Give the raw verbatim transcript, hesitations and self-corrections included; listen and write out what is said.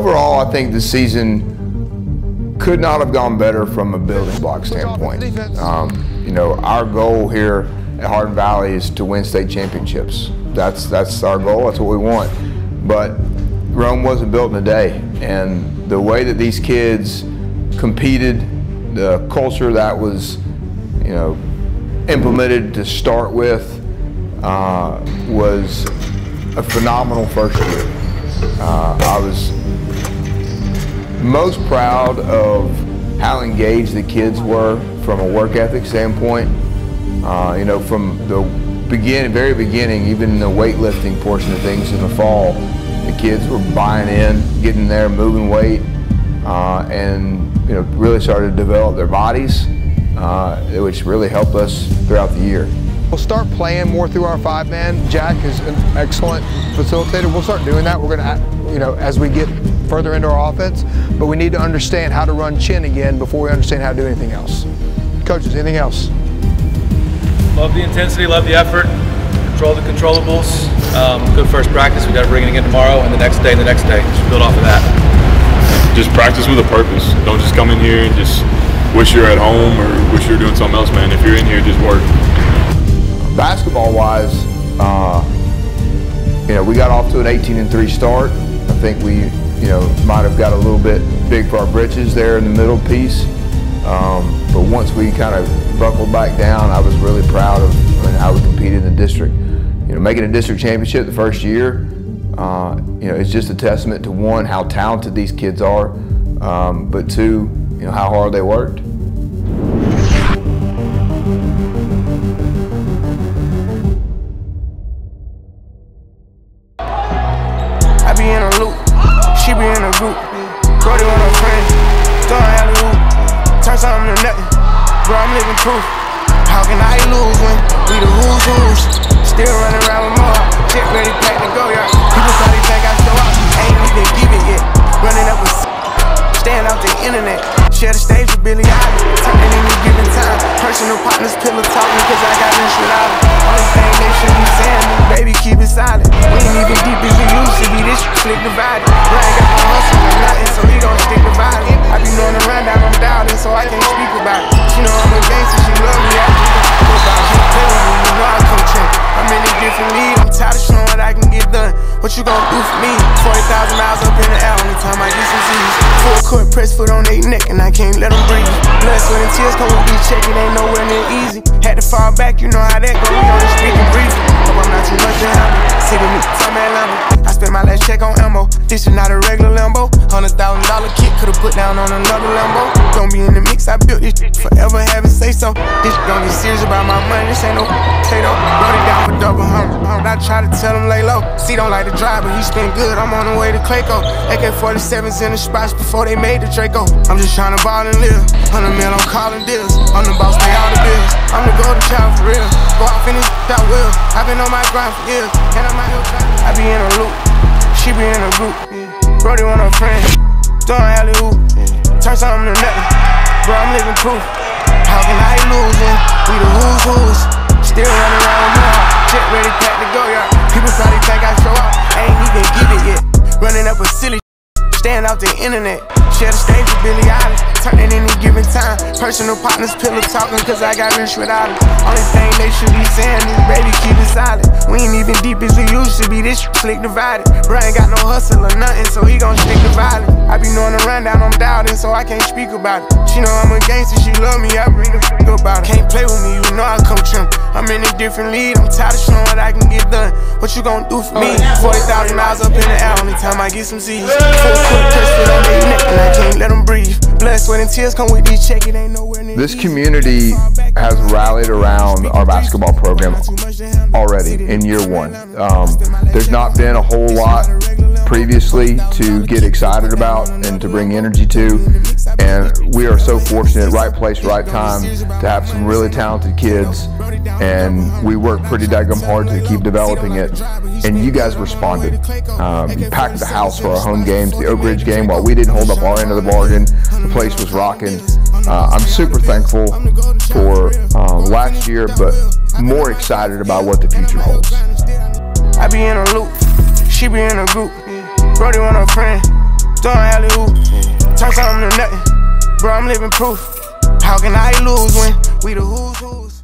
overall, I think the season could not have gone better from a building block standpoint. Um, you know, our goal here at Hardin Valley is to win state championships. That's that's our goal. That's what we want. But Rome wasn't built in a day, and the way that these kids competed, the culture that was, you know, implemented to start with, uh, was a phenomenal first year. Uh, I was most proud of how engaged the kids were from a work ethic standpoint. Uh, you know, from the begin, very beginning, even in the weightlifting portion of things in the fall, the kids were buying in, getting there, moving weight, uh, and you know, really started to develop their bodies, uh, which really helped us throughout the year. We'll start playing more through our five-man. Jack is an excellent facilitator. We'll start doing that. We're going to, you know, as we get further into our offense, but we need to understand how to run chin again before we understand how to do anything else. Coaches, anything else? Love the intensity, love the effort, control the controllables. Um, good first practice. We got to bring it again tomorrow, and the next day, and the next day. Just build off of that. Just practice with a purpose. Don't just come in here and just wish you're at home or wish you're doing something else, man. If you're in here, just work. Basketball-wise, uh, you know, we got off to an eighteen and three start. I think we, you know, might have got a little bit big for our britches there in the middle piece. Um, but once we kind of buckled back down, I was really proud of I mean, how we competed in the district. You know, making a district championship the first year, uh, you know, it's just a testament to one, how talented these kids are, um, but two, you know, how hard they worked. I be in a loop, she be in a group. Brody with her friends, throwing alley-oop. Turn something to nothing, bro, I'm living proof. How can I lose when we the who's who's? Still running around with more, shit ready, pack to go, y'all. People probably think I show up, ain't even give it yet. Running up with staying off the internet. Share the stage with Billy Hardin, turning any given time. Personal partners, pillow talking, cause I got rich without it. Only thing they should be saying is, baby, keep it silent. We ain't even deep as we used to be, this slick divided. Bro ain't got no hustle or nothing, so he gon' stick divided. I be knowing the rundown, I'm doubting, so I can't speak about it. She know I'm a gangster, she love me, I just don't about it. She play with me, you know I come train. I'm in a different league, I'm tired of showing what I can get done. What you gon' do for me? forty thousand miles up in the air, only time I get some Z's. Full court press foot on their neck, and I can't let them breathe. Blood, sweat, and tears come with me check, it ain't nowhere near easy. Had to fall back, you know how that go, we on the street and breathe. Hope I'm not too much to handle. See with me, tell me Lambo. I spent my last check on ammo. This is not a regular Lambo. Hundred thousand dollar kit, could've put down on another Lambo. Don't be in the mix, I built this forever, having say so. This don't get serious about my money, this ain't no potato. Run it down for double hundred. I try to tell him lay low. C don't like to drive, but he spin good. I'm on the way to Clayco. A K forty-sevens in the spots before they made the Draco. I'm just trying to ball and live. Hundred mil, I'm calling deals. I'm the boss, pay all the bills. I'm the golden child for real. Go off in this, I will. I've been on my grind for years. And I'm out here trying. I be in a loop, she be in a group. Brody with her friends, throwing alley-oop. Turn something to nothing, bro, I'm living proof. How can I lose when we the who's who's? Still running around with more, shit ready, pack to go, y'all. People probably think I show up, I ain't even give it yet. Running up with silly staying off the internet. Share the stage with Billy Hardin, turning any given time. Personal partners, pillow talking, cause I got rich without it. Only thing they should be saying is, baby, keep it silent. We ain't even deep as we used to be, this slick divided. Bro ain't got no hustle or nothing, so he gon' stick divided. I be knowing the rundown, I'm doubting, so I can't speak about it. She know I'm a gangster, she love me, I bring the f about it. Can't play with me, you know I come trim. I'm in a different league, I'm tired of showing what I can get done. What you gon' do for me? forty thousand miles up in the air, only time I get some Z's. Full quick press foot on their neck, and I can't let them breathe. Blood, sweat, and tears come with these check, it ain't nowhere near. This community has rallied around our basketball program already in year one. Um, there's not been a whole lot previously to get excited about and to bring energy to, and we are so fortunate, right place, right time, to have some really talented kids, and we work pretty daggum hard to keep developing it, and you guys responded. Um, you packed the house for our home games, the Oak Ridge game. While we didn't hold up our end of the bargain, the place was rocking. Uh, I'm super thankful for uh, last year, but more excited about what the future holds. I be in a loop, she be in a group. Brody with her friend, throwing alley-oop. Turn something to nothing, bro, I'm living proof. How can I lose when we the who's who's?